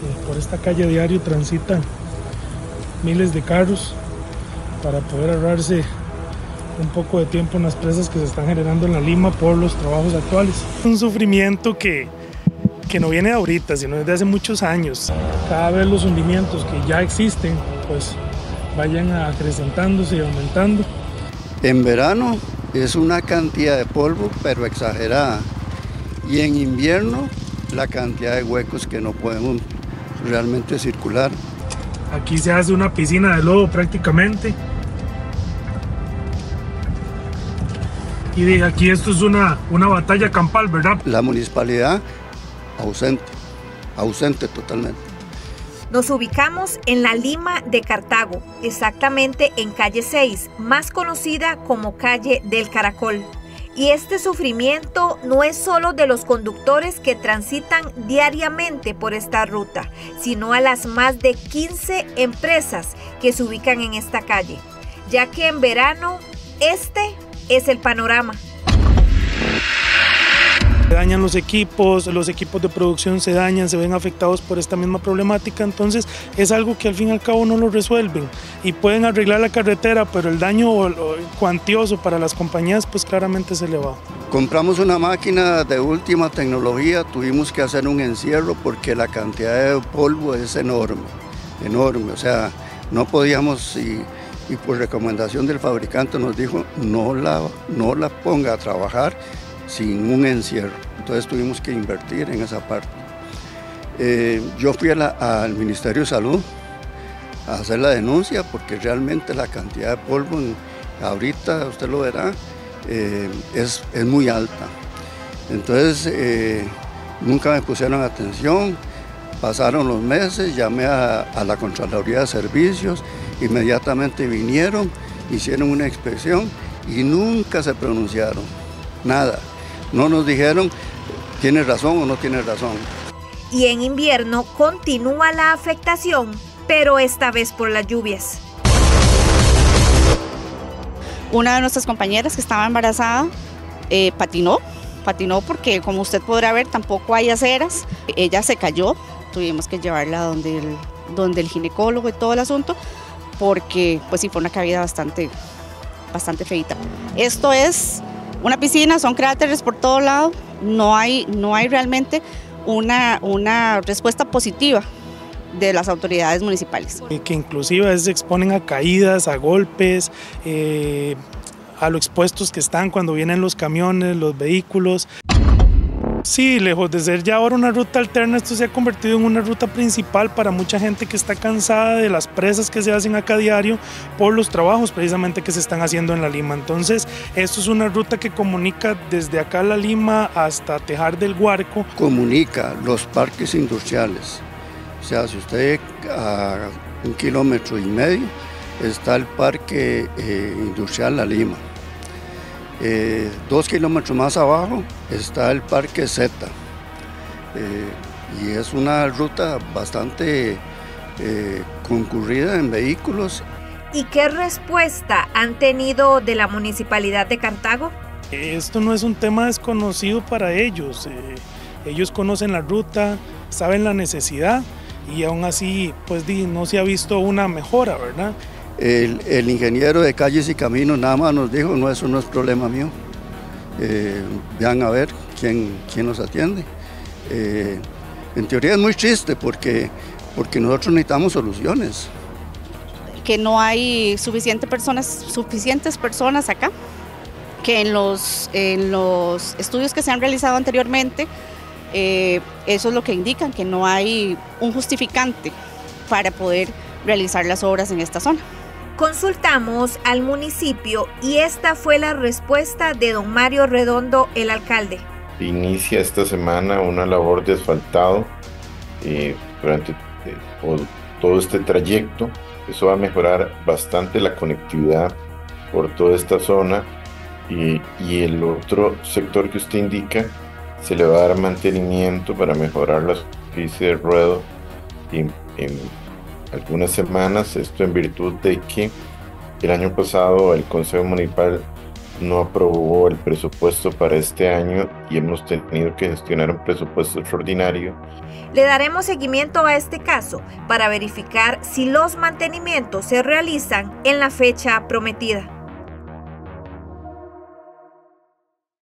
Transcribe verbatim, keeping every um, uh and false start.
que por esta calle diario transitan miles de carros para poder ahorrarse un poco de tiempo en las presas que se están generando en la Lima por los trabajos actuales. Un sufrimiento que, que no viene de ahorita, sino desde hace muchos años. Cada vez los hundimientos que ya existen pues vayan acrecentándose y aumentando. En verano es una cantidad de polvo pero exagerada, y en invierno la cantidad de huecos que no podemos realmente circular. Aquí se hace una piscina de lodo prácticamente. Y de aquí esto es una, una batalla campal, ¿verdad? La municipalidad ausente, ausente totalmente. Nos ubicamos en la Lima de Cartago, exactamente en calle seis, más conocida como calle del Caracol. Y este sufrimiento no es solo de los conductores que transitan diariamente por esta ruta, sino a las más de quince empresas que se ubican en esta calle, ya que en verano este es el panorama. Se dañan los equipos, los equipos de producción se dañan, se ven afectados por esta misma problemática, entonces es algo que al fin y al cabo no lo resuelven y pueden arreglar la carretera, pero el daño cuantioso para las compañías pues claramente se le va. Compramos una máquina de última tecnología, tuvimos que hacer un encierro porque la cantidad de polvo es enorme, enorme, o sea, no podíamos, y, y por recomendación del fabricante nos dijo no la, no la ponga a trabajar sin un encierro, entonces tuvimos que invertir en esa parte. Eh, yo fui a la, al Ministerio de Salud a hacer la denuncia porque realmente la cantidad de polvo, en, ahorita usted lo verá, eh, es, es muy alta. Entonces eh, nunca me pusieron atención, pasaron los meses, llamé a, a la Contraloría de Servicios, inmediatamente vinieron, hicieron una inspección y nunca se pronunciaron, nada. No nos dijeron, ¿tiene razón o no tiene razón? Y en invierno continúa la afectación, pero esta vez por las lluvias. Una de nuestras compañeras que estaba embarazada eh, patinó, patinó porque como usted podrá ver tampoco hay aceras. Ella se cayó, tuvimos que llevarla donde el, donde el ginecólogo y todo el asunto, porque pues sí fue una caída bastante, bastante feita. Esto es una piscina, son cráteres por todo lado, no hay, no hay realmente una, una respuesta positiva de las autoridades municipales. Que inclusive a veces se exponen a caídas, a golpes, eh, a lo expuestos que están cuando vienen los camiones, los vehículos. Sí, lejos de ser ya ahora una ruta alterna, esto se ha convertido en una ruta principal para mucha gente que está cansada de las presas que se hacen acá diario por los trabajos precisamente que se están haciendo en la Lima. Entonces, esto es una ruta que comunica desde acá la Lima hasta Tejar del Guarco. Comunica los parques industriales. O sea, si usted a un kilómetro y medio está el parque eh, industrial La Lima. Eh, dos kilómetros más abajo está el Parque Z, eh, y es una ruta bastante eh, concurrida en vehículos. ¿Y qué respuesta han tenido de la Municipalidad de Cartago? Esto no es un tema desconocido para ellos, eh, ellos conocen la ruta, saben la necesidad y aún así pues no se ha visto una mejora, ¿verdad? El, el ingeniero de Calles y Caminos nada más nos dijo, no, eso no es problema mío, eh, vean a ver quién, quién nos atiende. Eh, en teoría es muy triste porque, porque nosotros necesitamos soluciones. Que no hay suficiente personas, suficientes personas acá, que en los, en los estudios que se han realizado anteriormente, eh, eso es lo que indican, que no hay un justificante para poder realizar las obras en esta zona. Consultamos al municipio y esta fue la respuesta de don Mario Redondo, el alcalde. Inicia esta semana una labor de asfaltado eh, durante eh, todo este trayecto. Eso va a mejorar bastante la conectividad por toda esta zona y, y el otro sector que usted indica se le va a dar mantenimiento para mejorar la superficie de ruedo en, en algunas semanas, esto en virtud de que el año pasado el Consejo Municipal no aprobó el presupuesto para este año y hemos tenido que gestionar un presupuesto extraordinario. Le daremos seguimiento a este caso para verificar si los mantenimientos se realizan en la fecha prometida.